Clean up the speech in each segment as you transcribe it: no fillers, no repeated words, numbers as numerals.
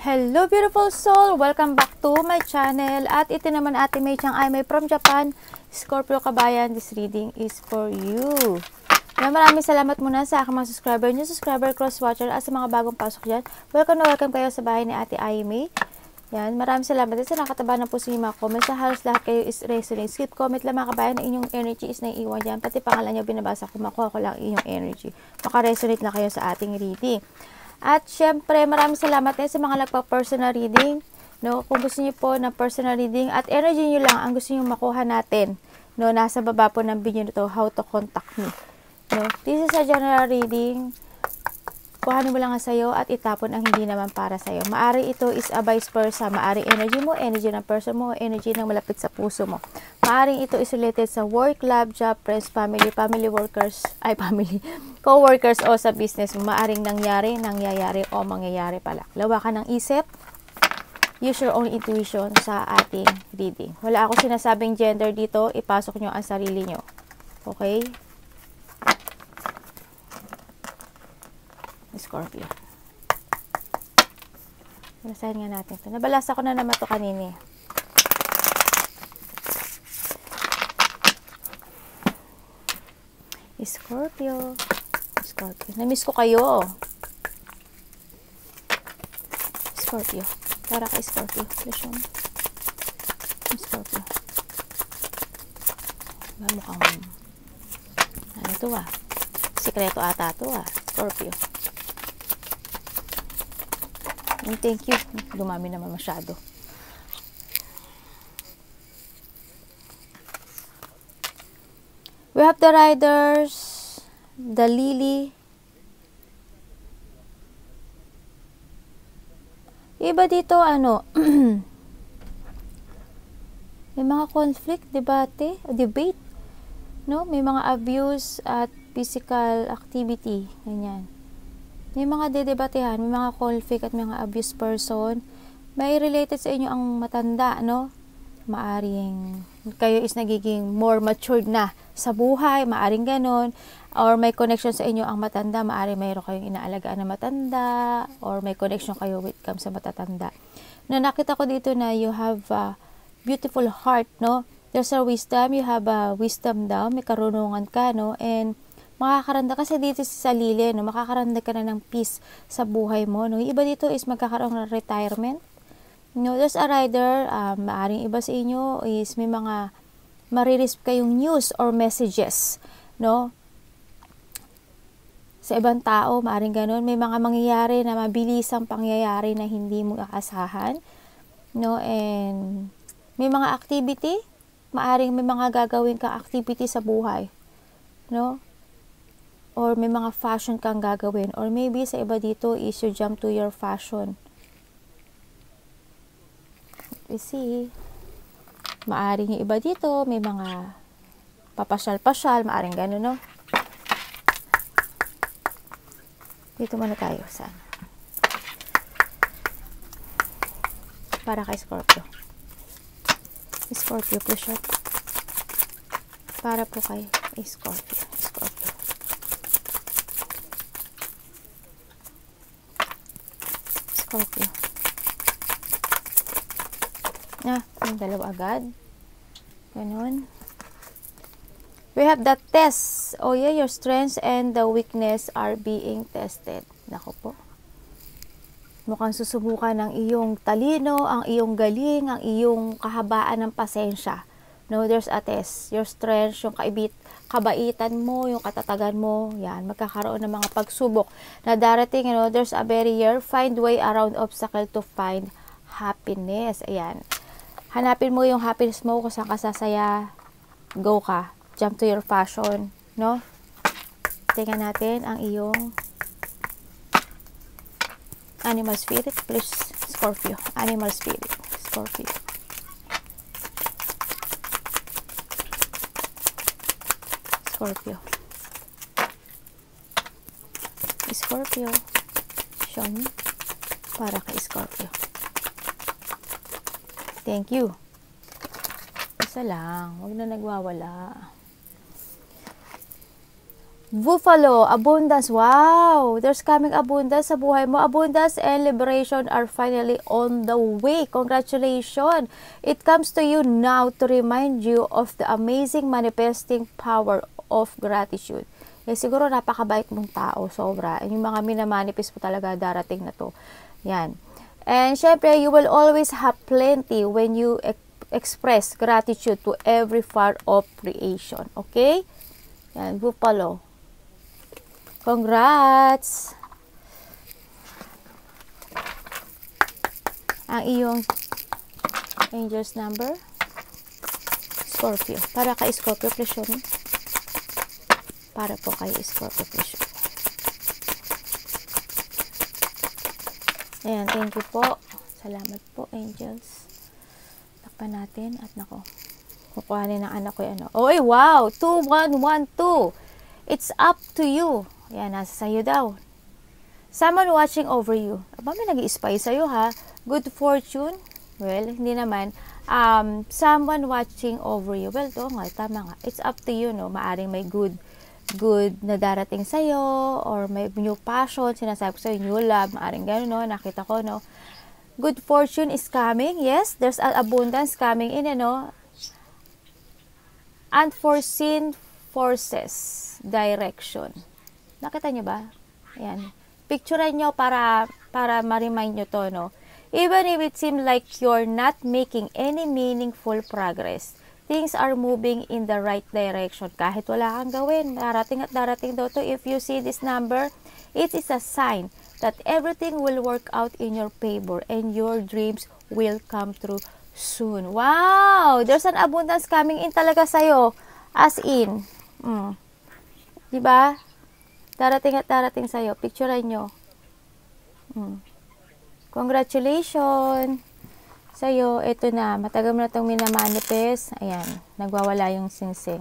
Hello beautiful soul! Welcome back to my channel. At ito naman Ate May Chang ay may from Japan. Scorpio Kabayan, this reading is for you. Maraming salamat muna sa aking mga subscriber, new subscriber, cross-watcher at sa mga bagong pasok dyan. Welcome na welcome kayo sa bahay ni Ate May. Yan, maraming salamat. At sa nakataba na po sa mga comments, sa halos lahat kayo is resonate. Skip comment lang mga kabayan na inyong energy is naiiwan dyan. Pati pangalan nyo binabasa ko, makuha ko lang inyong energy. Maka-resonate na kayo sa ating reading. At syempre, maraming salamat din sa mga nagpa-personal reading. No, kung gusto niyo po ng personal reading at energy niyo lang ang gusto niyo makuha natin. No, nasa baba po ng video nito, how to contact me. No, this is a general reading. Kuhanin mo lang ang sayo at itapon ang hindi naman para sayo. Maari ito is a vice versa. Maari energy mo, energy ng person mo, energy ng malapit sa puso mo. Maaring ito is related sa work, love, job, friends, family, family workers, co-workers o sa business mo. Maaring nangyayari o mangyayari pala. Lawakan ng isip. Use your own intuition sa ating reading. Wala ako sinasabing gender dito. Ipasok nyo ang sarili nyo. Okay? Scorpio. Basahin nga natin ito. Nabalasa ko na naman ito kanini. Scorpio. Scorpio. Namiss ko kayo. Scorpio. Para kay Scorpio. Scorpio. Mukhang ano ito sikreto ata ito Scorpio. Thank you. Dumami naman masyado. We have the Riders, the Lily. Iba dito, may mga conflict, debate, no? May mga abuse at physical activity, ganyan. May mga dedebatehan, may mga conflict at mga abuse person. May related sa inyo ang matanda, no? Maaring kayo is nagiging more matured na sa buhay, maaring ganon. Or may connection sa inyo ang matanda, maaring mayroon kayong inaalagaan na matanda. Or may connection kayo with sa matatanda. Na nakita ko dito na you have a beautiful heart, no? There's a wisdom, you have a wisdom daw, may karunungan ka, no? And makakaranda kasi dito sa Lily, no? Makakaranda ka na ng peace sa buhay mo, no? Iba dito is magkakaroon ng retirement. No, there's a rider, maaring iba sa inyo is may mga marireceive kayong news or messages, no? Sa ibang tao, maaring ganun. May mga mangyayari na mabilisang pangyayari na hindi mo aasahan, no? And may mga activity, maaring may mga gagawin kang activity sa buhay, no? Or may mga fashion kang gagawin. Or maybe sa iba dito is you jump to your fashion. We see. Maaring yung iba dito, may mga papasyal-pasyal, maaring gano'n, no? Dito muna tayo. Saan? Para kay Scorpio. Scorpio, please shot. Para po kay Scorpio. Scorpio. Scorpio. Yung dalawa agad. Ganun. We have the test. Oh yeah, your strengths and the weakness are being tested. Nako po. Mukhang susubukan ng iyong talino, ang iyong galing, ang iyong kahabaan ng pasensya. No, there's a test. Your strengths, yung kabaitan mo, yung katatagan mo, yan, magkakaroon ng mga pagsubok na darating, there's a barrier, find way around obstacle to find happiness. Ayan. Hanapin mo yung happiness mo kung saan ka sasaya, go ka. Jump to your fashion, no? Tingnan natin ang iyong animal spirit, please, Scorpio. Animal spirit, Scorpio. Scorpio. Scorpio. Show me. Para kay Scorpio. Thank you. Isa lang. Huwag na nagwawala. Buffalo, abundance. Wow! There's coming abundance sa buhay mo. Abundance and liberation are finally on the way. Congratulations! It comes to you now to remind you of the amazing manifesting power of gratitude. Siguro napakabait mong tao, sobra. Yung mga minamanifest mo talaga darating na to. Yan. And syempre, you will always have plenty when you express gratitude to every part of creation. Okay? Yan, Buffalo. Congrats! Ang iyong angel's number, Scorpio. Para kay Scorpio, please show me. Para po kay Scorpio, please show me. Ayan, thank you po. Salamat po, angels. Takpan natin at nako. Kukuhanin ng anak ko yan. Oy, wow! 2112. It's up to you. Yan, nasa sa'yo daw. Someone watching over you. Aba, may nag-i-spy sa'yo ha. Good fortune. Well, hindi naman. Someone watching over you. Well, to nga, tama nga. It's up to you, no? Maaring may good na darating sa'yo, or may new passion, sinasabi ko sa'yo, new love, maaring gano'n, no? Nakita ko, no? Good fortune is coming. Yes, there's an abundance coming in, no? Unforeseen forces, direction. Nakita nyo ba? Ayan. Picturean nyo para ma-remind nyo to, no? Even if it seems like you're not making any meaningful progress, things are moving in the right direction. Kahit wala kang gawin, darating at darating daw to. If you see this number, it is a sign that everything will work out in your favor and your dreams will come true soon. Wow! There's an abundance coming in talaga sa'yo. As in. Diba? Darating at darating sa'yo. Picturean nyo. Congratulations! Sa'yo, ito na. Matagal mo na itong minamanifest. Ayan. Nagwawala yung singsing.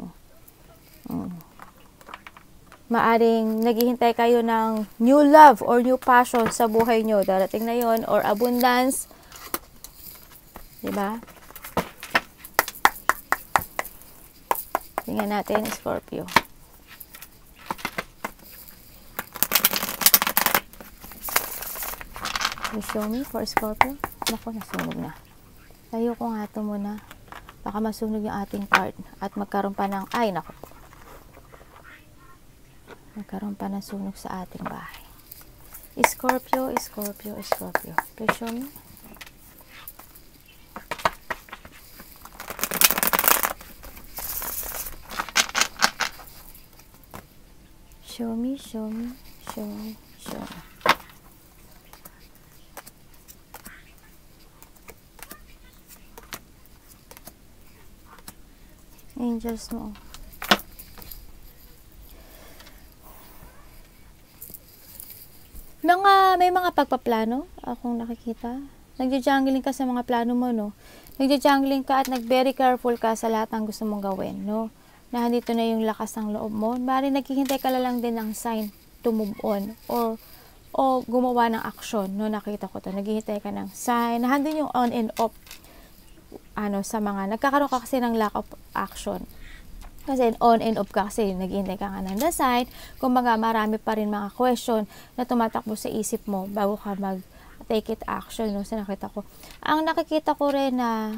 Maaring naghihintay kayo ng new love or new passion sa buhay nyo. Darating na yon, or abundance. Diba? Tingnan natin, Scorpio. You show me for Scorpio? Naku, nasunog na. Tayo ko nga ito muna. Baka masunog yung ating card. At magkaroon pa ng, ay naku. Magkaroon pa ng sunog sa ating bahay. Scorpio, Scorpio, Scorpio. Please show me. Show me, show me, show me, show me. Angels mo. May mga pagpaplano akong nakikita. Nagja-jungling ka sa mga plano mo, no? Nagja-jungling ka at nag-very careful ka sa lahat ng gusto mong gawin, no? Na nandito na yung lakas ng loob mo. Bari naghihintay ka lang din ng sign to move on or gumawa ng action, no? Nakita ko to. Naghihintay ka ng sign. Nandun yung on and off sa mga nagkakaroon ka kasi ng lack of action. Kasi on and off ka kasi naghihintay ka nga ng sign. Kumbaga marami pa rin mga question na tumatakbo sa isip mo bago ka take it action, no? Sa nakita ko. Ang nakikita ko rin na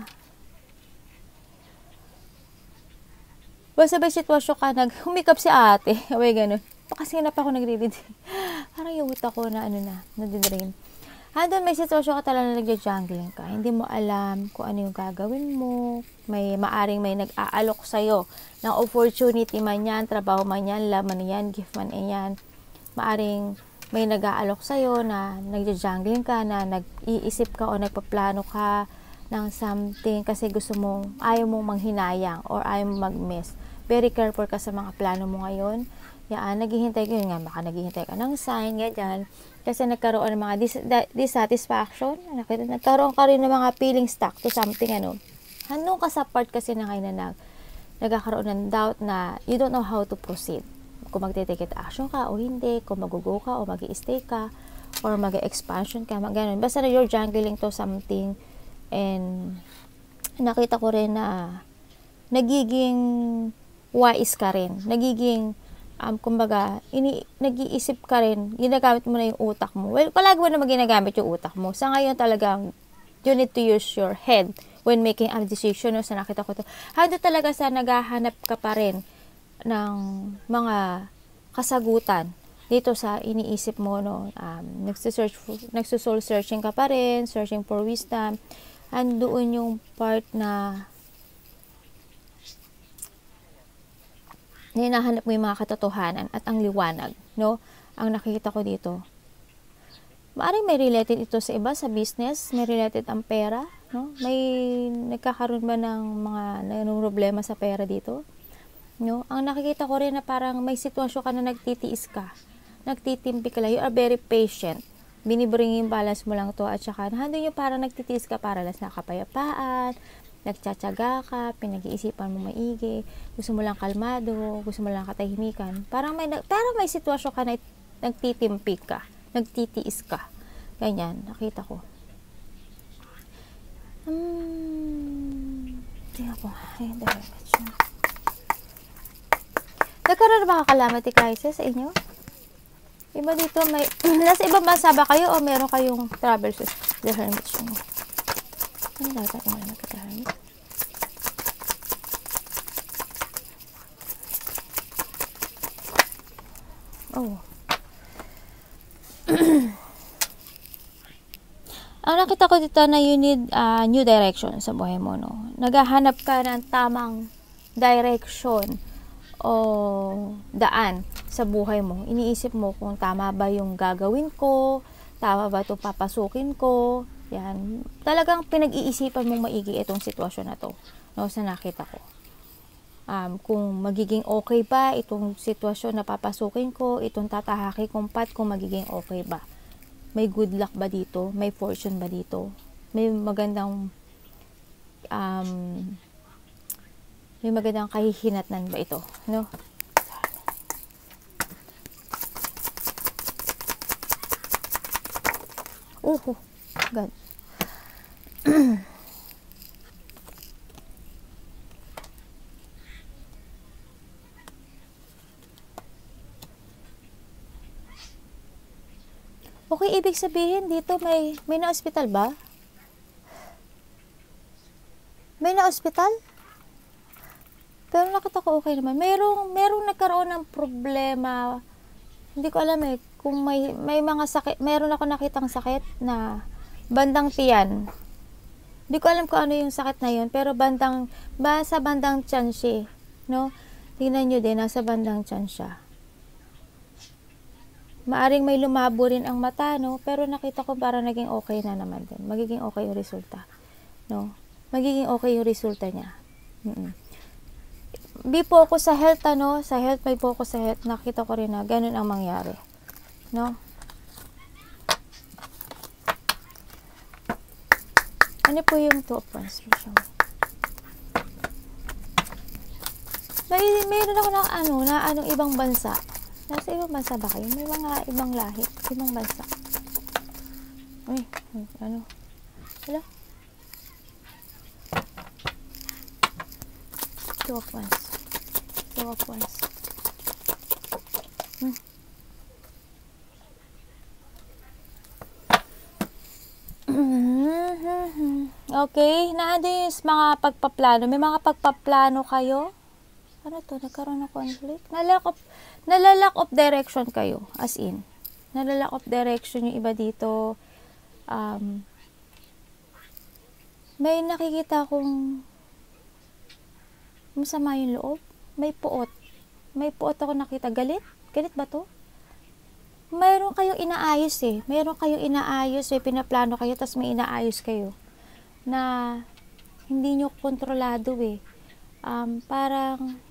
basta may sitwasyon ka, humikap si ate. Away, ganun. Kasi na pa ako nagre-read. Parang yawit ako na nadidrain. Handon may sitwasyon ka talaga na nagja-jungling ka. Hindi mo alam kung ano yung gagawin mo. Maaring may nag-aalok sa'yo ng opportunity man yan, trabaho man yan, laman yan, gift man yan. Maaring may nag-aalok sa'yo na nagja-jungling ka, na nag-iisip ka o nagpaplano ka ng something kasi gusto mong, ayaw mong manghinayang or ayaw mong mag-miss. Very careful ka sa mga plano mo ngayon. Yan, naghihintay ka yun nga, baka naghihintay ka ng sign, ganyan. Kasi nagkaroon ng mga dissatisfaction, nagkaroon ka rin ng mga feeling stuck to something, Handong ka sa part kasi na ngayon na nagkakaroon ng doubt na you don't know how to proceed. Kung magte-take action ka o hindi, kung mag-go ka o mag-i-stay ka, or mag-expansion ka, ganun. Basta na you're jungling to something, and nakita ko rin na nagiging wise ka rin. Nagiging kumbaga, nag-iisip ka rin, ginagamit mo na yung utak mo. Well, palagi mo naman ginagamit yung utak mo. Sa ngayon talagang, you need to use your head when making a decision. No? Sa nakita ko to. Hando talaga sa naghahanap ka pa rin ng mga kasagutan dito sa iniisip mo. No? Nagsusoul searching ka pa rin, searching for wisdom. Andoon yung part na hinahanap mo yung mga katotohanan at ang liwanag, no? Ang nakikita ko dito. Maaaring may related ito sa iba, sa business, may related ang pera, no? May nagkakaroon ba ng mga problema sa pera dito? No? Ang nakikita ko rin na parang may sitwasyon ka na nagtitiis ka, nagtitimpi ka lang, you are very patient. Binibring yung balance mo lang to at saka nandun yung parang nagtitiis ka para lang sa kapayapaan, nagtsatsaga ka, pinag-iisipan mo maigi, gusto mo lang kalmado, gusto mo lang katahimikan. Parang may sitwasyon ka na nagtitimpi ka, nagtitiis ka. Ganyan, nakita ko. Tingnan ko. Nagkaroon na ba calamity crisis sa inyo? Iba dito, nasa ibang bansa ba kayo o meron kayong travel sa The Hermit? Ano dapat yung nagka-Hermit? Oh. Ang nakita ko dito na you need new direction sa buhay mo, no? Naghahanap ka ng tamang direction o daan sa buhay mo. Iniisip mo kung tama ba yung gagawin ko, tama ba itong papasukin ko. Yan. Talagang pinag-iisipan mong maigi itong sitwasyon na to, no, sa nakita ko. Kung magiging okay ba itong sitwasyon na papasukin ko, itong tatahaki kong path, kung magiging okay ba. May good luck ba dito? May fortune ba dito? May magandang kahihinatnan ba ito, no? God. Okay, ibig sabihin dito may na-hospital ba? May na-hospital? Pero nakita ko okay naman. Merong nagkaroon ng problema. Hindi ko alam kung may mga sakit. Meron ako nakitang sakit na bandang tiyan. Hindi ko alam kung ano yung sakit na yun. Pero sa bandang tiyan siya. No? Tingnan nyo din, nasa bandang tiyan siya. Maaring may lumabo rin ang mata, no? Pero nakita ko parang naging okay na naman din. Magiging okay yung resulta. No? Magiging okay yung resulta niya. Be focus sa health, ano? Sa health, may focus sa health. Nakita ko rin na ganun ang mangyari. No? Ano po yung Two of Wands? Mayroon ako na anong ibang bansa. Nasa ibang bansa ba kayo? May mga ibang lahi. Ibang bansa. Uy, ano? Wala? Two of Wands. Two of Wands. Okay, naandun yung mga pagpaplano. May mga pagpaplano kayo? Ano to? Nagkaroon ng conflict? Nalalack of direction kayo. As in. Nalalack of direction yung iba dito. May nakikita akong masama yung loob. May puot. May puot ako nakita. Galit? Galit ba to? Mayroon kayong inaayos Mayroon kayong inaayos. May pinaplano kayo, tas may inaayos kayo. Na hindi nyo kontrolado parang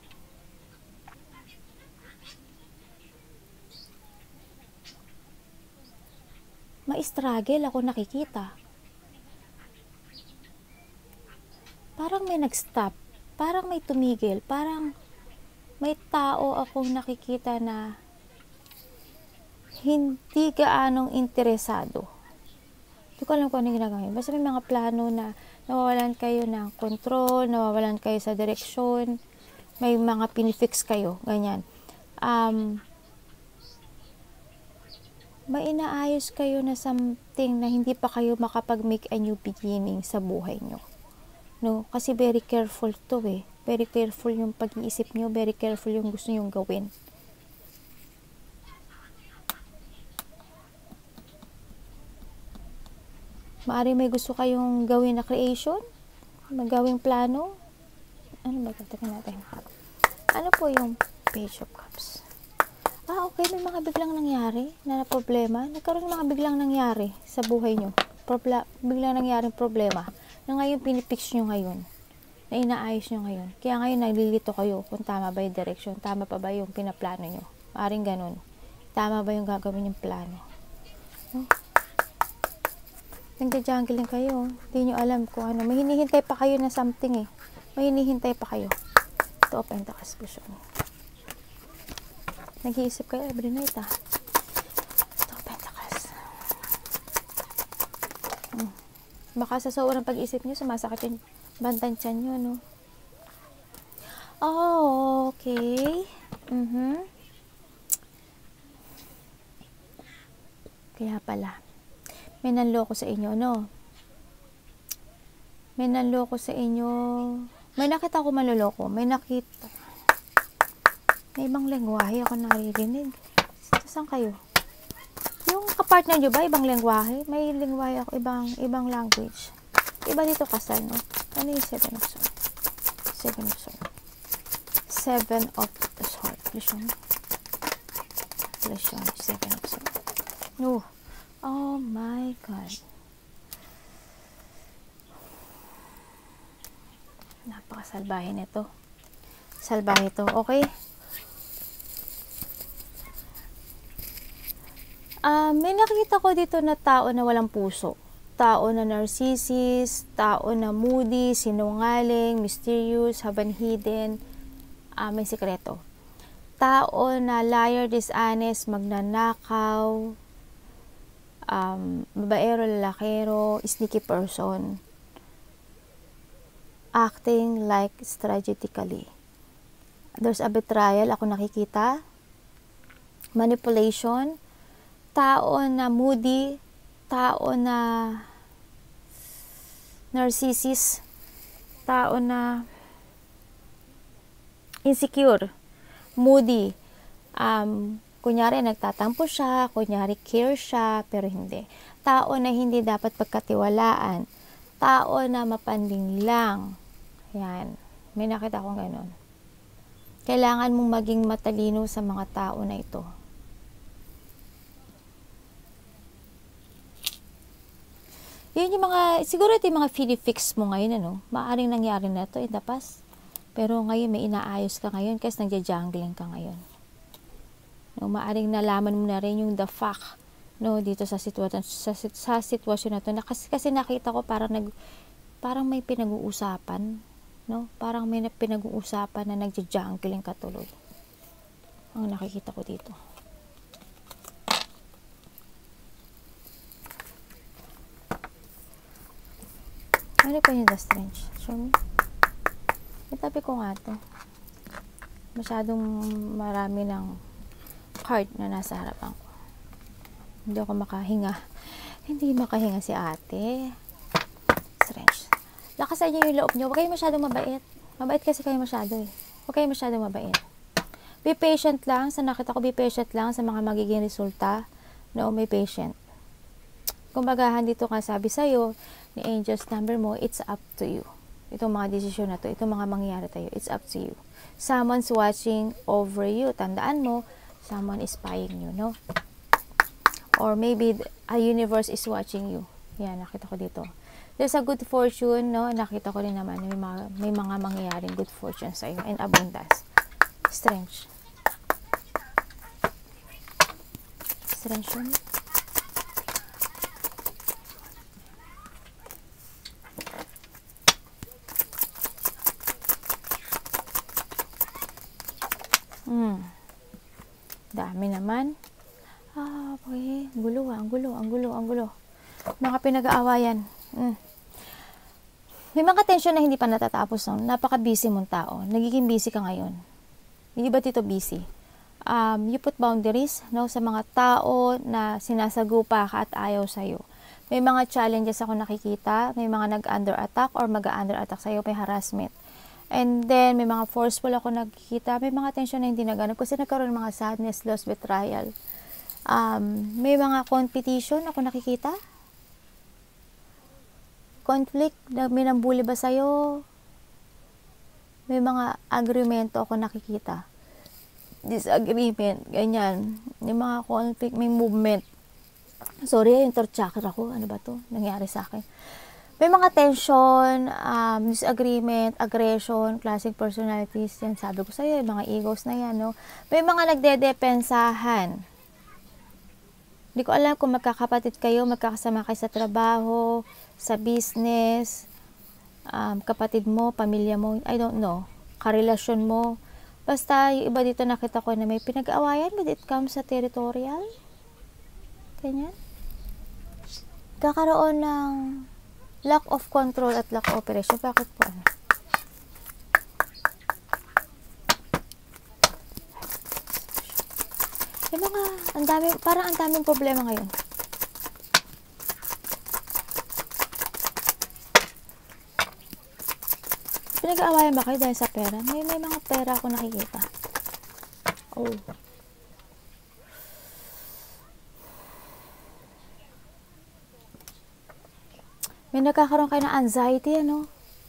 ma-struggle ako nakikita. Parang may nag-stop. Parang may tumigil. Parang may tao akong nakikita na hindi gaanong interesado. Hindi ko alam kung anong ginagawa. Basta may mga plano na nawawalan kayo ng control, nawawalan kayo sa direksyon, may mga pinifix kayo, ganyan. may inaayos kayo na something na hindi pa kayo makapag-make a new beginning sa buhay nyo. No? Kasi very careful to eh. Very careful yung pag-iisip nyo, very careful yung gusto nyong gawin. Maaaring may gusto kayong gawin na creation, magawing plano. Ano ba? Tignan natin. Ano po yung Page of Cups? Okay, may mga biglang nangyari na problema. Nagkaroon ng mga biglang nangyari sa buhay nyo. Biglang nangyaring problema na ngayon pinipix nyo ngayon. Na inaayos nyo ngayon. Kaya ngayon naglilito kayo kung tama ba yung direction. Tama pa ba yung pinaplano nyo. Maaaring ganun. Tama ba yung gagawin yung plano. No? Nagja-jungle lang kayo. Hindi nyo alam kung ano. May hinihintay pa kayo na something eh. May hinihintay pa kayo. Ito, Pentacles po siya. Nag-iisip kayo every night ah. Ito, Pentacles. Baka sa sobrang pag-isip nyo, sumasakit yung bandang tiyan nyo, no? Oh, okay. Kaya pala. May nanloko sa inyo, no? May nanloko sa inyo. May nakita ko manloloko. May nakita. May ibang lengwahe ako naririnig. Saan kayo? Yung kapartner nyo ba? Ibang lengwahe? May lengwahe ako. Ibang language. Iba dito kasal, no? Ano yung 7 of Swords? 7 of Swords. 7 of the Swords. Lesson. 7 of Swords. No. Oh my God. Napakasalbahe nito. Salbahe to. Okay? May nakikita ko dito na tao na walang puso. Tao na narcissist, tao na moody, sinungaling, mysterious, haven hidden, may sikreto. Tao na liar, dishonest, magnanakaw, babaero, lalakero, sneaky person. Acting like strategically. There's a betrayal, ako nakikita. Manipulation. Tao na moody, tao na narcissist, tao na insecure, moody. Kunyari nagtatampo siya, kunyari care siya, pero hindi. Tao na hindi dapat pagkatiwalaan, tao na mapanding lang. Yan, may nakita akong ganun. Kailangan mong maging matalino sa mga tao na ito. Yun yung mga, siguro ito yung mga fix mo ngayon, ano? Maaring nangyari na ito in the past. Pero ngayon, may inaayos ka ngayon kasi nagja-jungling ka ngayon. No, maaring nalaman mo na rin yung the fact, no, dito sa sitwasyon na ito. Kasi nakita ko parang may pinag-uusapan, no? Parang may pinag-uusapan na nagja-jungling ka tuloy. Ang nakikita ko dito. Ano po yung the Strength? Show me. Itabi ko nga ito. Masyadong marami ng card na nasa harapan ko. Hindi ako makahinga. Hindi makahinga si ate. Strength. Lakasan niyo yung loob niyo. Huwag kayo masyadong mabait. Mabait kasi kayo masyado eh. Huwag kayo masyadong mabait. Be patient lang. Sa nakita ko, be patient lang sa mga magiging resulta. No, may patient. Kumbaga, dito ka sabi sa'yo, ni Angels number mo, it's up to you. Itong mga desisyon na to, itong mga mangyayari tayo, it's up to you. Someone's watching over you. Tandaan mo, someone is spying you, no? Or maybe a universe is watching you. Yan, nakita ko dito. There's a good fortune, no? Nakita ko rin naman, may mga mangyayaring good fortune sa'yo and abundance. Strength. Strength yun. Dami naman. Okay. Ang gulo. Mga pinag-aawayan. May mga tension na hindi pa natatapos. No? Napaka-busy mong tao. Nagiging busy ka ngayon. Hindi ba dito busy? you put boundaries, no, sa mga tao na sinasagupa ka at ayaw sa'yo. May mga challenges ako nakikita, may mga nag-under attack or mag-under attack sa'yo, may harassment. And then, may mga forceful ako nakikita, may mga tension na hindi naganap kasi nagkaroon ng mga sadness, loss, betrayal. May mga competition ako nakikita. Conflict, may nambuli ba sa'yo? May mga agreemento ako nakikita. Disagreement, ganyan. Yung mga conflict, may movement. Sorry, yung third chakra ko. Ano ba to? Nangyari sa akin. May mga tension, disagreement, aggression, classic personalities. Yan, sabi ko sa'yo, yung mga egos na yan, no? May mga nagdedepensahan. Hindi ko alam kung magkakapatid kayo, magkakasama kayo sa trabaho, sa business, kapatid mo, pamilya mo, I don't know, karelasyon mo. Basta, yung iba dito nakita ko na may pinag-awayan when it comes sa territorial. Ganyan. Kakaroon ng lack of control at lack of operation. Bakit po? Ano? Yung mga, parang ang daming problema ngayon. Pinag-aawayan ba kayo dahil sa pera? May mga pera ako nakikita. Oh. May nagkakaroon kayo ng anxiety, ano?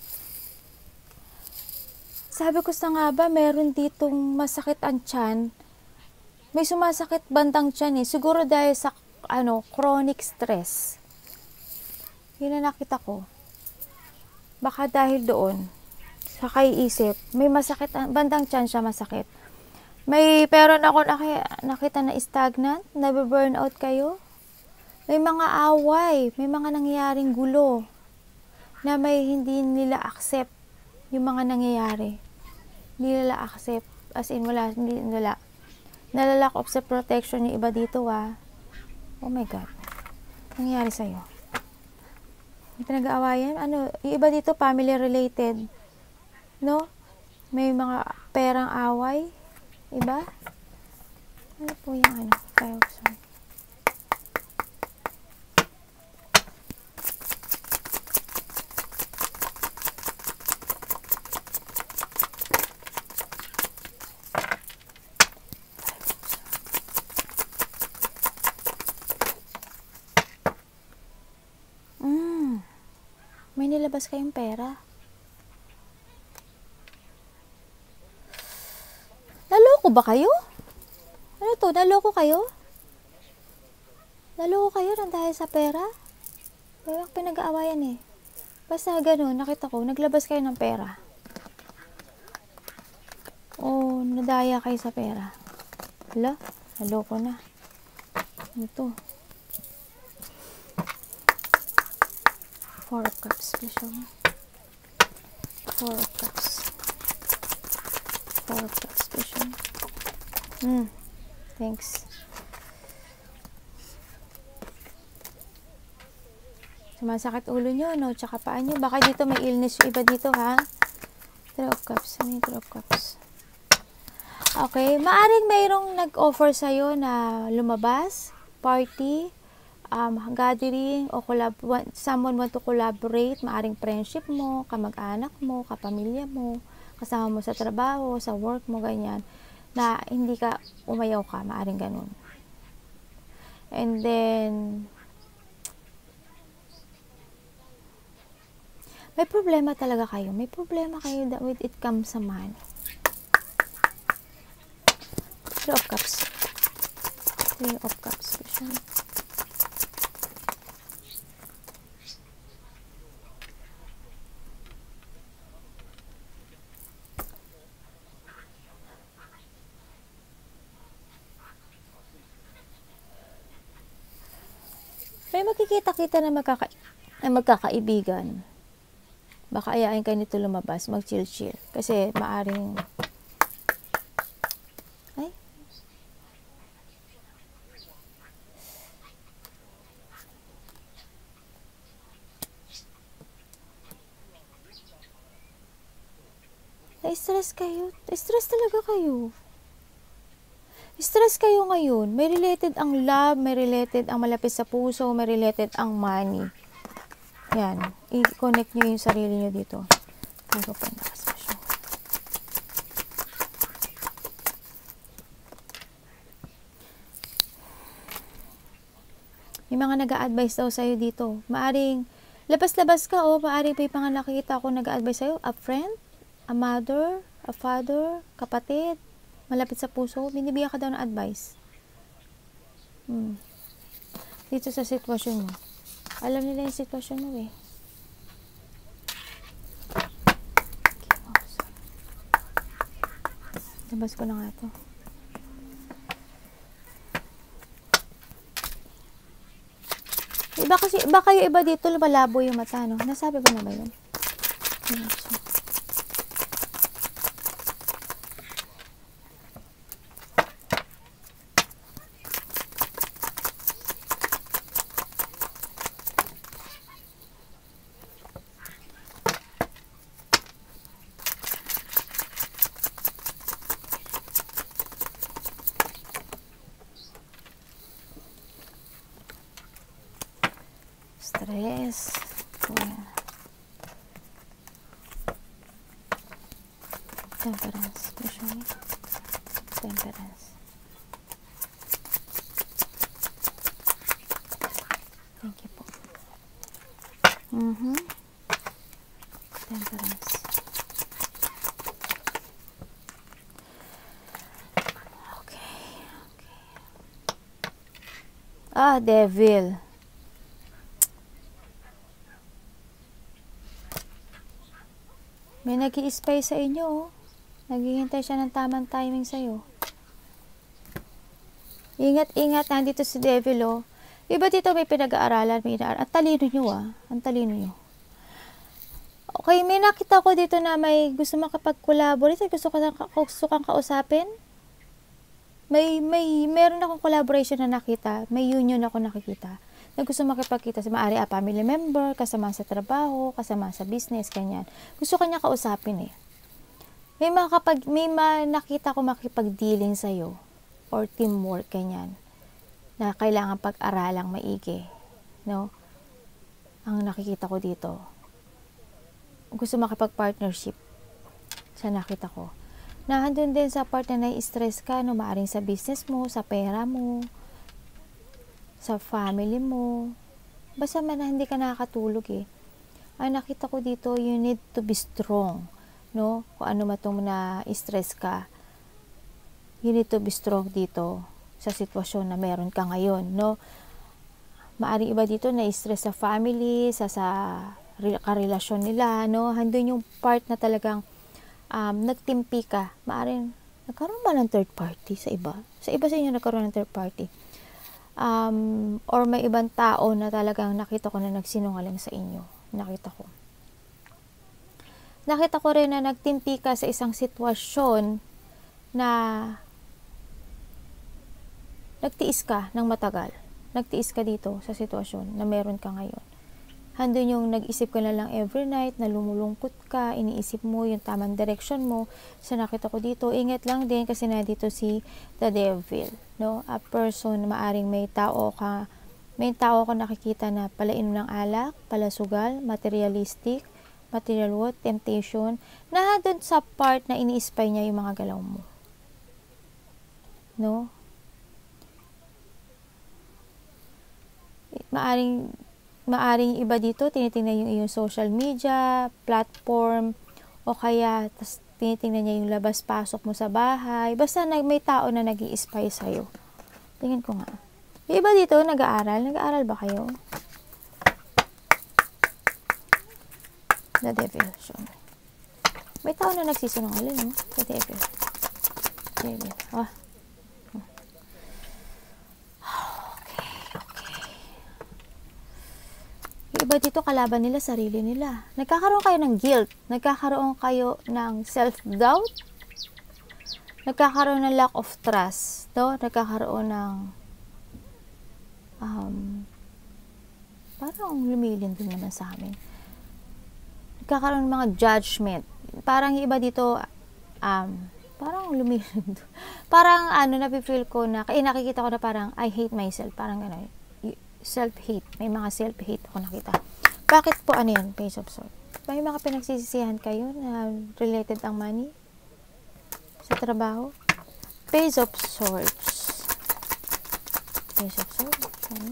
Sabi ko sa nga ba, meron ditong masakit ang tiyan. May sumasakit bandang tiyan eh. Siguro dahil sa, chronic stress. Yun na nakita ko. Baka dahil doon. Sa kaiisip, may masakit, bandang tiyan siya masakit. Pero ako nakita na stagnant, nabe-burnout kayo. May mga away, may mga nangyayaring gulo na may hindi nila accept yung mga nangyayari. Hindi nila accept, as in hindi nila. Nalalack of sa protection yung iba dito Oh my God. Nangyayari sa'yo. May pinag-aawayan, yung iba dito family related. No? May mga perang away. Iba? Ano po yung Tayo, sorry. May nilabas kayong pera. Naloko ba kayo? Ano to? Naloko kayo? Naloko kayo nang dahil sa pera? Kaya pinag-aawayan eh. Basta ganun, nakita ko, naglabas kayo ng pera. Oh, nadaya kayo sa pera. Hala, naloko na. Ano to? Four of Cups. Four of Cups. Four of Cups. Thanks. Sumasakit ulo nyo, no? Tsaka paa nyo. Baka dito may illness yung iba dito, ha? Three of Cups. Ano yung Three of Cups? Okay. Maaring mayroong nag-offer sa'yo na lumabas, party, gathering, o someone want to collaborate. Maaring friendship mo, kamag-anak mo, kapamilya mo, kasama mo sa trabaho, sa work mo, ganyan. Na hindi ka umayaw ka, maaring ganun. And then, may problema talaga kayo. May problema kayo with it comes sa man. Three of Cups. Three of Cups. May magkikita-kita na magkakaibigan. Baka ayain kayo nito lumabas, mag-chill-chill. Kasi maaring na-stress kayo. Stress talaga kayo. Stress kayo ngayon. May related ang love, may related ang malapit sa puso, may related ang money. Yan. I-connect nyo yung sarili nyo dito. Bago pa nakasasyo. May mga nag-a-advise daw sa'yo dito. Maaring, labas-labas ka maaring may mga nakikita ako nag-a-advise sa'yo. A friend, a mother, a father, kapatid, malapit sa puso, binibigyan ka daw ng advice. Dito sa sitwasyon mo. Alam nila yung sitwasyon mo eh. Labas ko na nga ito. Iba kayo iba dito, malabo yung mata, no? Nasabi ba na ba yun? Stress. Temperance. Usually. Temperance. Thank you po. Temperance. Okay. Devil. May nag-i-spy sa inyo, naghihintay siya ng tamang timing sa'yo. Ingat-ingat, nandito si Devil, Iba dito may pinag-aaralan, may inaaral. Ang talino nyo, Ang talino nyo. Okay, may nakita ko dito na may gusto makapag-collaborate, gusto kang kausapin. Meron akong collaboration na nakita, may union ako nakikita. Na gusto makipagkita sa maari family member, kasama sa trabaho, kasama sa business, ganyan. Gusto kanya kausapin May nakita ko makipag-dealing sa'yo or teamwork, ganyan, na kailangan pag-aralang maigi, no? Ang nakikita ko dito. Gusto makipag-partnership sa nakita ko. Na handun din sa part na nai-stress ka, no? Maaring sa business mo, sa pera mo, sa family mo, basta man na hindi ka nakakatulog Ang nakita ko dito, you need to be strong, no? Kung ano matong na-stress ka, you need to be strong dito sa sitwasyon na meron ka ngayon, no? Maaring iba dito na-stress sa family, sa karelasyon nila, no? Handun yung part na talagang nagtimpi ka. Maaring nagkaroon ba ng third party sa iba? Sa iba sa inyo nagkaroon ng third party. Or may ibang tao na talagang nakita ko na nagsinungaling sa inyo. Nakita ko rin na nagtimpi ka sa isang sitwasyon na nagtiis ka ng matagal. Nagtiis ka dito sa sitwasyon na meron ka ngayon. Handun yung nag-isip ka na lang every night, na lumulungkot ka, iniisip mo yung tamang direction mo. Sa nakita ko dito, ingat lang din kasi na dito si the devil, no? A person, maaring may tao ka nakikita na palainom ng alak, palasugal, materialistic, material worth, temptation, na doon sa part na ini-spy niya yung mga galaw mo. No? Maaring iba dito, tinitingnan yung iyong social media, platform, o kaya tinitingnan niya yung labas-pasok mo sa bahay. Basta may tao na nag-i-spy sa'yo. Tingnan ko nga. Yung iba dito, nag-aaral. Nag-aaral ba kayo? The devil. So, may tao na nagsisinungaling, no? The devil. Devil. Iba dito, kalaban nila sarili nila. Nagkakaroon kayo ng guilt. Nagkakaroon kayo ng self-doubt. Nagkakaroon ng lack of trust. No? Nagkakaroon ng parang lumilin din naman sa amin. Nagkakaroon ng mga judgment. Parang iba dito, Parang lumilid. Parang ano, napifeel ko na, nakikita ko na parang, I hate myself. Parang gano'n. Self-hate. May mga self-hate ako nakita. Bakit po ano yan? Page of Swords. May mga pinagsisisihan kayo na related ang money sa trabaho? Page of Swords. Page of Swords.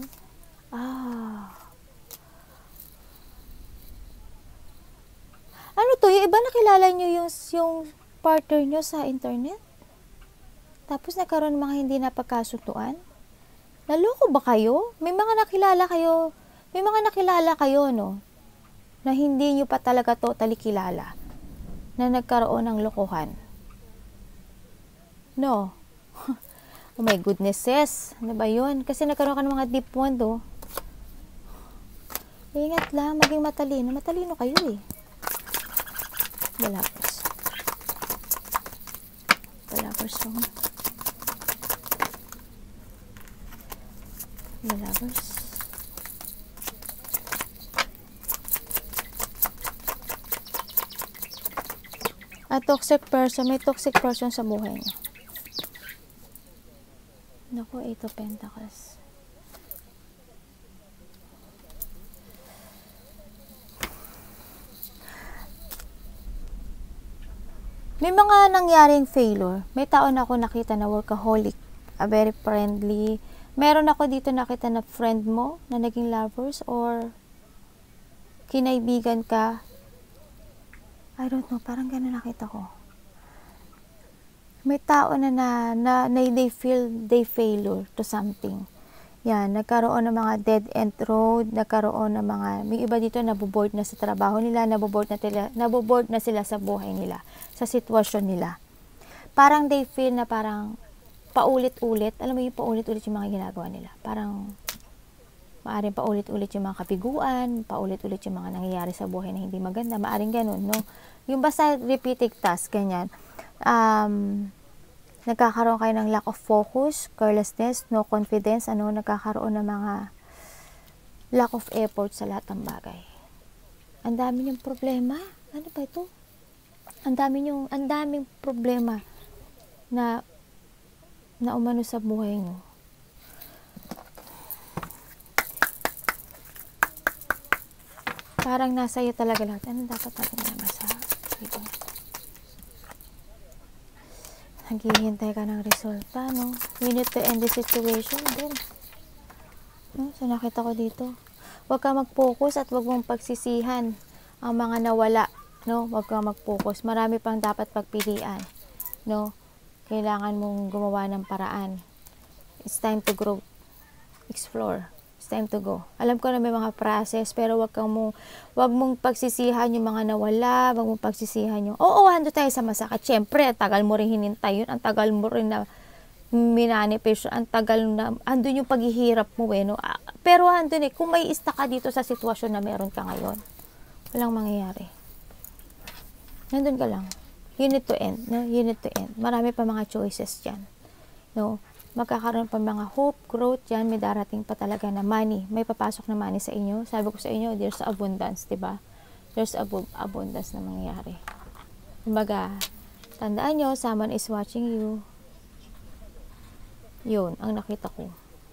Ano to? Yung iba nakilala nyo yung partner nyo sa internet? Tapos nagkaroon mga hindi napagkasunduan? Naloko ba kayo? May mga nakilala kayo, no? Na hindi nyo pa talaga totally kilala na nagkaroon ng lokohan. No. Oh my goodness, sis. Ano ba yun? Kasi nagkaroon ka ng mga deep wound, oh. Ingat lang, maging matalino. Matalino kayo, eh. The Lovers. The Lovers song. The Lovers. A toxic person. May toxic person sa buhay niya. Naku, 8 of Pentacles. May mga nangyaring failure. May tao na ako nakita na workaholic, very friendly. Meron ako dito nakita na friend mo na naging lovers or kinaibigan ka. I don't know, parang gano'n nakita ko. May tao na they feel they failure to something. Yan, nagkaroon ng mga dead end road, nagkaroon ng mga, may iba dito naboboard na sa trabaho nila, naboboard na sila sa buhay nila, sa sitwasyon nila. Parang they feel na parang paulit-ulit, alam mo yung paulit-ulit yung mga ginagawa nila. Parang maaring paulit-ulit yung mga kabiguan, paulit-ulit yung mga nangyayari sa buhay na hindi maganda, maaring ganun, no? Yung basta repeating task, ganyan. Nagkakaroon kayo ng lack of focus, carelessness, no confidence, nagkakaroon ng mga lack of effort sa lahat ng bagay. Ang dami niyong problema. Ano ba ito? Ang daming problema na umano sa buhay niyo. Parang nasa iyo talaga lahat. Ano dapat natin nabasa dito? Naghihintay ka ng resulta, no? You need to end the situation, din. No? So, nakita ko dito. Huwag ka mag-focus at huwag mong pagsisihan ang mga nawala, no? Huwag ka mag-focus. Marami pang dapat pagpilian, no? Kailangan mong gumawa ng paraan. It's time to grow. Explore. It's time to go. Alam ko na may mga process, pero wag mong pagsisihan yung mga nawala, wag mong pagsisihan yung, ando tayo sa masakit. Siyempre, ang tagal mo rin hinintay yun, ang tagal mo rin na minanifest, ang tagal na, andun yung paghihirap mo, no? Pero andun kung may stuck ka dito sa sitwasyon na meron ka ngayon, walang mangyayari. Nandun ka lang. You need to end, no? You need to end. Marami pa mga choices dyan, no? Magkakaroon pa mga hope, growth, yan, may darating pa talaga na money. May papasok na money sa inyo. Sabi ko sa inyo, there's abundance, diba? There's abundance na mangyayari. Kumbaga, tandaan nyo, someone is watching you. Yun, ang nakita ko.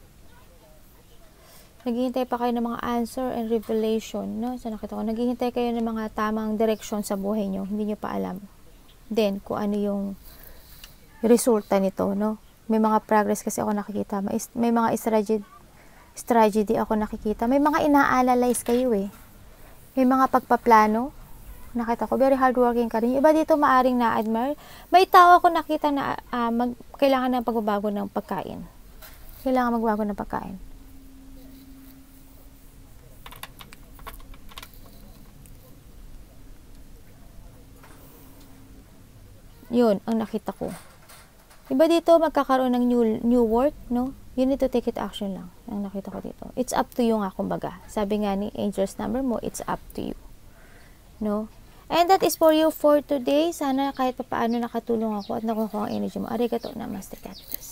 Naghihintay pa kayo ng mga answer and revelation, no? So, nakita ko, naghihintay kayo ng mga tamang direction sa buhay nyo. Hindi nyo pa alam. Then, kung ano yung resulta nito, no? May mga progress kasi ako nakikita. May mga strategy ako nakikita. May mga ina-analyze kayo, eh. May mga pagpaplano. Nakita ko, very hardworking ka rin. Iba dito maaring na-admire. May tao ako nakita na kailangan ng pagbabago ng pagkain. Kailangan magbago ng pagkain. Yun, ang nakita ko. Iba dito, magkakaroon ng new work, no? You need to take it action lang. Ang nakita ko dito. It's up to you nga, kumbaga. Sabi nga ni Angel's number mo, it's up to you. No? And that is for you for today. Sana kahit paano nakatulong ako at nakuha ang energy mo. Arigato namaste, God bless.